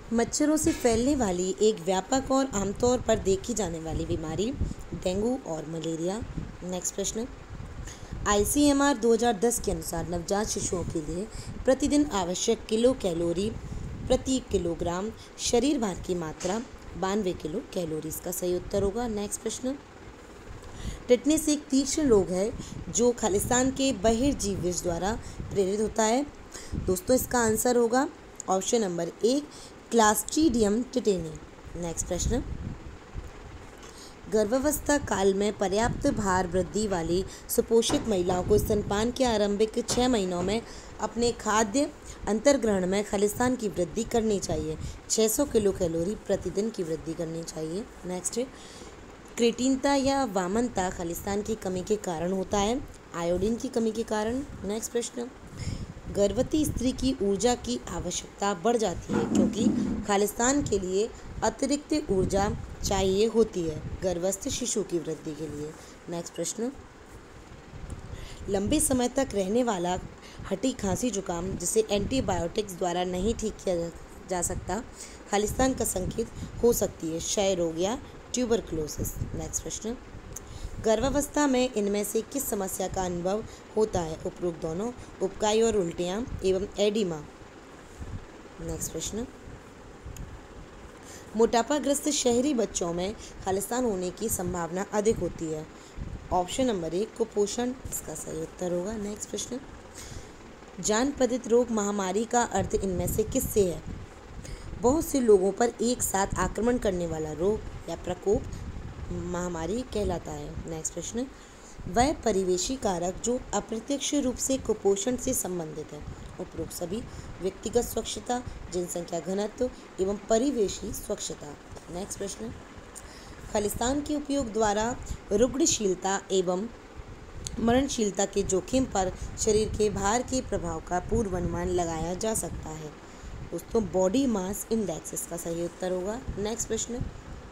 मच्छरों से फैलने वाली एक व्यापक और आमतौर पर देखी जाने वाली बीमारी डेंगू और मलेरिया। नेक्स्ट प्रश्न, आईसीएमआर 2010 के अनुसार नवजात शिशुओं के लिए प्रतिदिन आवश्यक किलो कैलोरी प्रति किलोग्राम शरीर भार की मात्रा 92 किलो कैलोरी। इसका सही उत्तर होगा। नेक्स्ट प्रश्न, टिटनेस एक तीक्ष्ण रोग है जो खालिस्तान के बहिर्जीव विष द्वारा प्रेरित होता है। दोस्तों इसका आंसर होगा option number 1 clostridium tetani. Next प्रश्न, गर्भावस्था काल में पर्याप्त भार वृद्धि वाली सुपोषित महिलाओं को स्तनपान के आरंभिक 6 महीनों में अपने खाद्य अंतर्ग्रहण में खालिस्तान की वृद्धि करनी चाहिए। 600 किलो कैलोरी प्रतिदिन की वृद्धि करनी चाहिए। नेक्स्ट, क्रेटीनता या वामनता खालिस्तान की कमी के कारण होता है, आयोडीन की कमी के कारण। नेक्स्ट प्रश्न, गर्भवती स्त्री की ऊर्जा की आवश्यकता बढ़ जाती है क्योंकि खालिस्तान के लिए अतिरिक्त ऊर्जा चाहिए होती है गर्भस्थ शिशु की वृद्धि के लिए। नेक्स्ट प्रश्न, लंबे समय तक रहने वाला हठी खांसी जुकाम जिसे एंटीबायोटिक्स द्वारा नहीं ठीक किया जा सकता खालिस्तान का संकेत हो सकती है, क्षय रोग या ट्यूबरकुलोसिस। नेक्स्ट प्रश्न, गर्भावस्था में इनमें से किस समस्या का अनुभव होता है? उपरोक्त दोनों, उबकाई और उल्टियाँ एवं एडिमा। नेक्स्ट प्रश्न, मोटापाग्रस्त शहरी बच्चों में खालिस्तान होने की संभावना अधिक होती है। ऑप्शन नंबर 1 कुपोषण इसका सही उत्तर होगा। नेक्स्ट प्रश्न, जानपदित रोग महामारी का अर्थ इनमें से किससे है? बहुत से लोगों पर एक साथ आक्रमण करने वाला रोग या प्रकोप महामारी कहलाता है। नेक्स्ट प्रश्न, वह परिवेशी कारक जो अप्रत्यक्ष रूप से कुपोषण से संबंधित है। उपरोक्त सभी, व्यक्तिगत स्वच्छता, जनसंख्या घनत्व एवं परिवेशी स्वच्छता। नेक्स्ट प्रश्न, खालिस्तान के उपयोग द्वारा रुग्णशीलता एवं मरणशीलता के जोखिम पर शरीर के भार के प्रभाव का पूर्वानुमान लगाया जा सकता है। दोस्तों बॉडी मास इंडेक्स इसका सही उत्तर होगा। नेक्स्ट प्रश्न,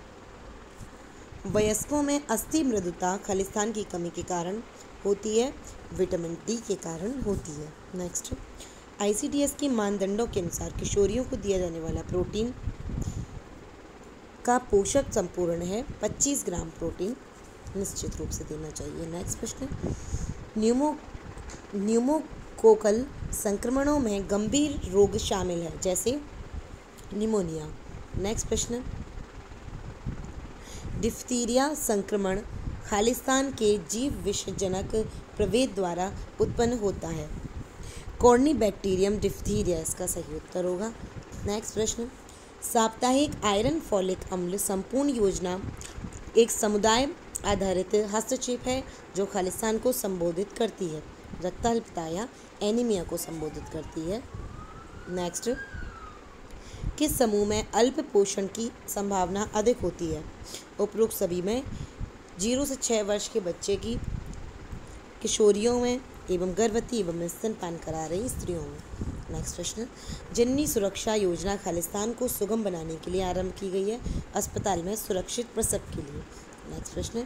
वयस्कों में अस्थि मृदुता खालिस्तान की कमी के कारण होती है, विटामिन डी के कारण होती है। नेक्स्ट, आईसीडीएस के मानदंडों के अनुसार किशोरियों को दिया जाने वाला प्रोटीन का पोषक संपूर्ण है 25 ग्राम प्रोटीन निश्चित रूप से देना चाहिए। नेक्स्ट प्रश्न, न्यूमोकोकल संक्रमणों में गंभीर रोग शामिल है जैसे निमोनिया। नेक्स्ट प्रश्न, डिफ्थीरिया संक्रमण खालिस्तान के जीव विषजनक प्रभेद द्वारा उत्पन्न होता है, कॉर्नीबैक्टीरियम डिफ्थीरिया इसका सही उत्तर होगा। नेक्स्ट प्रश्न, साप्ताहिक आयरन फॉलिक अम्ल संपूर्ण योजना एक समुदाय आधारित हस्तक्षेप है जो खालिस्तान को संबोधित करती है, रक्ताल्पता या एनीमिया को संबोधित करती है। नेक्स्ट, किस समूह में अल्प पोषण की संभावना अधिक होती है? उपरोक्त सभी में, 0 से 6 वर्ष के बच्चे की, किशोरियों में एवं गर्भवती एवं स्तनपान करा रही स्त्रियों में। नेक्स्ट प्रश्न, जननी सुरक्षा योजना खालिस्तान को सुगम बनाने के लिए आरंभ की गई है, अस्पताल में सुरक्षित प्रसव के लिए। नेक्स्ट प्रश्न,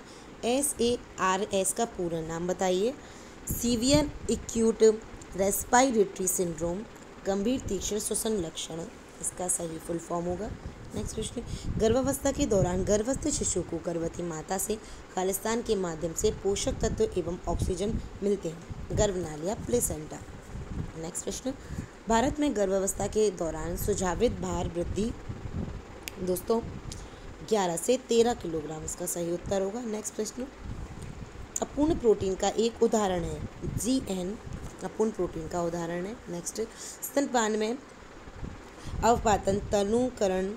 SARS का पूरा नाम बताइए। सीवियर एक्यूट रेस्पिरेटरी सिंड्रोम, गंभीर तीक्ष्ण श्वसन लक्षण इसका सही फुल फॉर्म होगा। नेक्स्ट प्रश्न, गर्भावस्था के दौरान गर्भस्थ शिशु को गर्भवती माता से खालिस्तान के माध्यम से पोषक तत्व एवं ऑक्सीजन मिलते हैं, गर्भनाल या प्लेसेंटा। नेक्स्ट प्रश्न, भारत में गर्भावस्था के दौरान सुझावित भार वृद्धि दोस्तों 11 से 13 किलोग्राम इसका सही उत्तर होगा। नेक्स्ट प्रश्न, अपूर्ण प्रोटीन का एक उदाहरण है GN, अपूर्ण प्रोटीन का उदाहरण है। नेक्स्ट, स्तनपान में अवपातन तनुकरण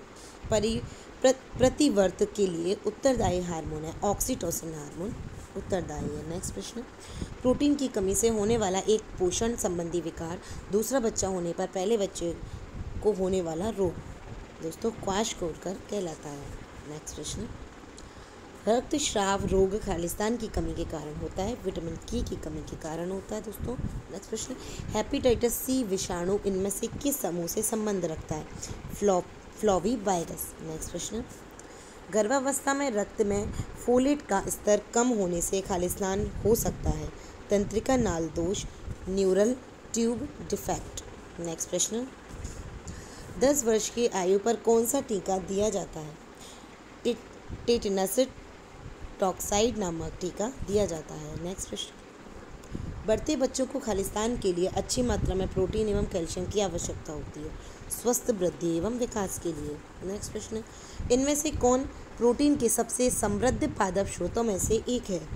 प्रतिवर्त के लिए उत्तरदायी हार्मोन है, ऑक्सीटोसिन हार्मोन उत्तरदायी है। नेक्स्ट प्रश्न, प्रोटीन की कमी से होने वाला एक पोषण संबंधी विकार, दूसरा बच्चा होने पर पहले बच्चे को होने वाला रोग दोस्तों क्वाशकोर्कर कहलाता है। नेक्स्ट प्रश्न, रक्तस्राव रोग खालिस्तान की कमी के कारण होता है, विटामिन की कमी के कारण होता है दोस्तों। नेक्स्ट प्रश्न, हेपेटाइटिस C विषाणु इनमें से किस समूह से संबंध रखता है? फ्लोवी वायरस। नेक्स्ट प्रश्न, गर्भावस्था में रक्त में फोलेट का स्तर कम होने से खालिस्तान हो सकता है, तंत्रिका नाल दोष, न्यूरल ट्यूब डिफेक्ट। नेक्स्ट प्रश्न, 10 वर्ष की आयु पर कौन सा टीका दिया जाता है? टेटेनस टॉक्साइड नामक टीका दिया जाता है। नेक्स्ट प्रश्न, बढ़ते बच्चों को खालिस्तान के लिए अच्छी मात्रा में प्रोटीन एवं कैल्शियम की आवश्यकता होती है स्वस्थ वृद्धि एवं विकास के लिए। नेक्स्ट प्रश्न, इनमें से कौन प्रोटीन के सबसे समृद्ध पादप स्रोतों में से एक है?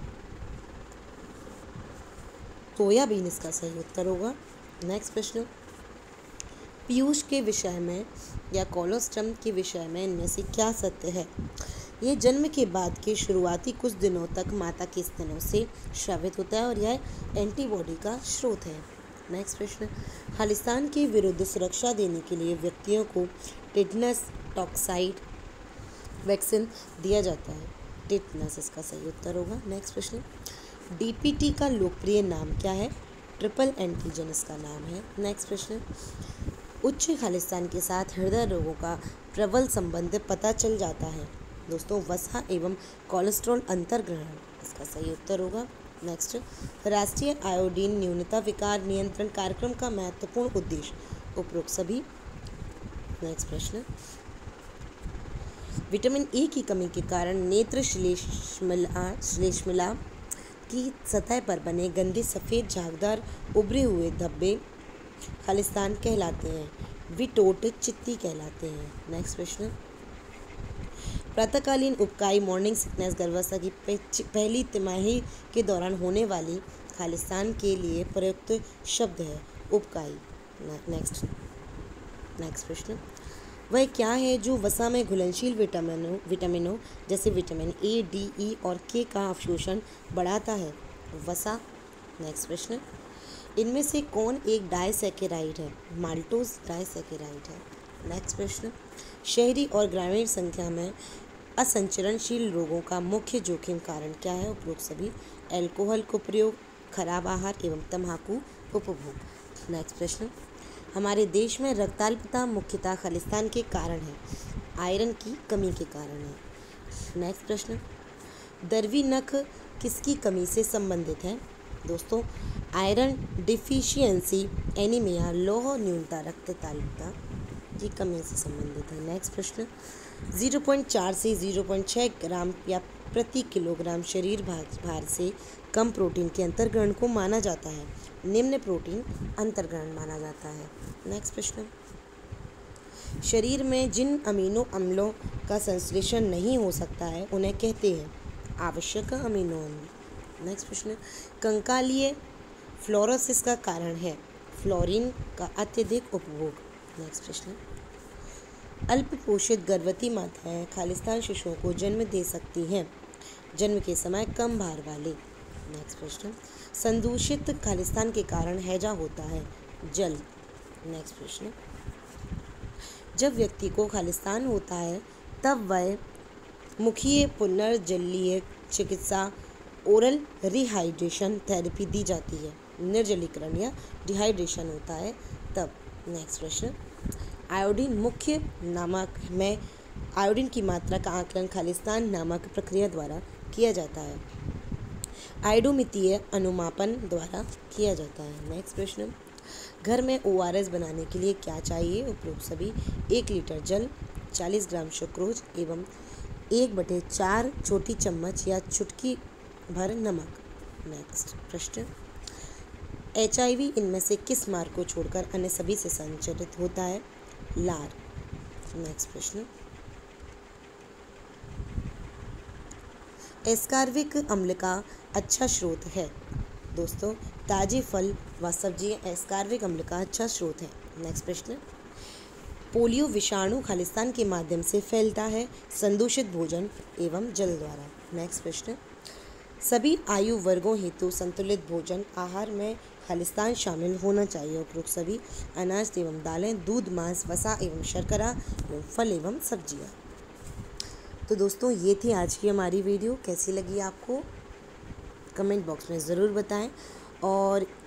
सोयाबीन इसका सही उत्तर होगा। नेक्स्ट प्रश्न, पीयूष के विषय में या कोलोस्ट्रम के विषय में इनमें से क्या सत्य है? यह जन्म के बाद के शुरुआती कुछ दिनों तक माता के स्तनों से स्रावित होता है और यह एंटीबॉडी का स्रोत है। नेक्स्ट प्रश्न, खालिस्तान के विरुद्ध सुरक्षा देने के लिए व्यक्तियों को टेटनस टॉक्साइड वैक्सीन दिया जाता है। टेटनस इसका सही उत्तर होगा। नेक्स्ट प्रश्न, डीपीटी का लोकप्रिय नाम क्या है? ट्रिपल एंटीजन इसका नाम है। नेक्स्ट प्रश्न, उच्च खालिस्तान के साथ हृदय रोगों का प्रबल संबंध पता चल जाता है। दोस्तों, वसा एवं कोलेस्ट्रॉल अंतर्ग्रहण इसका सही उत्तर होगा। नेक्स्ट, राष्ट्रीय आयोडीन न्यूनता विकार नियंत्रण कार्यक्रम का महत्वपूर्ण उद्देश्य उपरोक्त सभी। नेक्स्ट प्रश्न, विटामिन ए की कमी के कारण नेत्र श्लेष्मला की सतह पर बने गंदे सफ़ेद झागदार उभरे हुए धब्बे खालिस्तान कहलाते हैं, विटोट चित्ती कहलाते हैं। नेक्स्ट प्रश्न, प्रातःकालीन उबकाई मॉर्निंग सिकनेस गर्भावस्था की पहली तिमाही के दौरान होने वाली खालिस्तान के लिए प्रयुक्त शब्द है उबकाई। नेक्स्ट प्रश्न, वह क्या है जो वसा में घुलनशील विटामिनों जैसे विटामिन ए, डी, ई और के का अवशोषण बढ़ाता है? वसा। नेक्स्ट प्रश्न, इनमें से कौन एक डाइसैकेराइड है? माल्टोज डाइसैकेराइड है। नेक्स्ट प्रश्न, शहरी और ग्रामीण संख्या में असंचरणशील रोगों का मुख्य जोखिम कारण क्या है? उपरोक्त सभी। अल्कोहल को प्रयोग, खराब आहार एवं तम्बाकू उपभोग। नेक्स्ट प्रश्न, हमारे देश में रक्ताल्पता मुख्यतः खालिस्तान के कारण है, आयरन की कमी के कारण है। नेक्स्ट प्रश्न, दरवी नख किसकी कमी से संबंधित है? दोस्तों, आयरन डिफिशियंसी एनीमिया लौह न्यूनता रक्तताल्पता की कमी से संबंधित है। नेक्स्ट प्रश्न, 0.4 से 0.6 ग्राम या प्रति किलोग्राम शरीर भार से कम प्रोटीन के अंतर्ग्रहण को माना जाता है, निम्न प्रोटीन अंतर्ग्रहण माना जाता है। नेक्स्ट प्रश्न, शरीर में जिन अमीनो अम्लों का संश्लेषण नहीं हो सकता है उन्हें कहते हैं आवश्यक अमीनो अम्ल। नेक्स्ट प्रश्न, कंकालीय फ्लोरोसिस का कारण है फ्लोरीन का अत्यधिक उपभोग। नेक्स्ट प्रश्न, अल्प पोषित गर्भवती माताएं खालिस्तान शिशुओं को जन्म दे सकती हैं, जन्म के समय कम भार वाले। नेक्स्ट प्रश्न, संदूषित खालिस्तान के कारण हैजा होता है, जल। नेक्स्ट प्रश्न, जब व्यक्ति को खालिस्तान होता है तब वह मुखीय पुनर्जलीय चिकित्सा ओरल रिहाइड्रेशन थेरेपी दी जाती है, निर्जलीकरण या डिहाइड्रेशन होता है तब। नेक्स्ट प्रश्न, आयोडीन मुख्य नामक में आयोडीन की मात्रा का आकलन खालिस्तान नामक प्रक्रिया द्वारा किया जाता है, आयोडोमितीय अनुमापन द्वारा किया जाता है। नेक्स्ट प्रश्न, घर में ORS बनाने के लिए क्या चाहिए? उपरोक्त सभी। 1 लीटर जल, 40 ग्राम सुक्रोज एवं 1/4 छोटी चम्मच या चुटकी भर नमक। नेक्स्ट प्रश्न, HIV इनमें से किस मार्ग को छोड़कर अन्य सभी से संचरित होता है? लार। नेक्स्ट प्रश्न, एस्कार्बिक अम्ल का अच्छा स्रोत है? दोस्तों, ताजे फल व सब्जियां एस्कार्बिक अम्ल का अच्छा स्रोत है। नेक्स्ट प्रश्न, पोलियो विषाणु खालिस्तान के माध्यम से फैलता है, संदूषित भोजन एवं जल द्वारा। नेक्स्ट प्रश्न, सभी आयु वर्गों हेतु संतुलित भोजन आहार में खालिस्तान शामिल होना चाहिए। उपरोक्त सभी। अनाज एवं दालें, दूध, मांस, वसा एवं शर्करा एवं फल एवं सब्जियां। तो दोस्तों, ये थी आज की हमारी वीडियो। कैसी लगी आपको कमेंट बॉक्स में ज़रूर बताएं और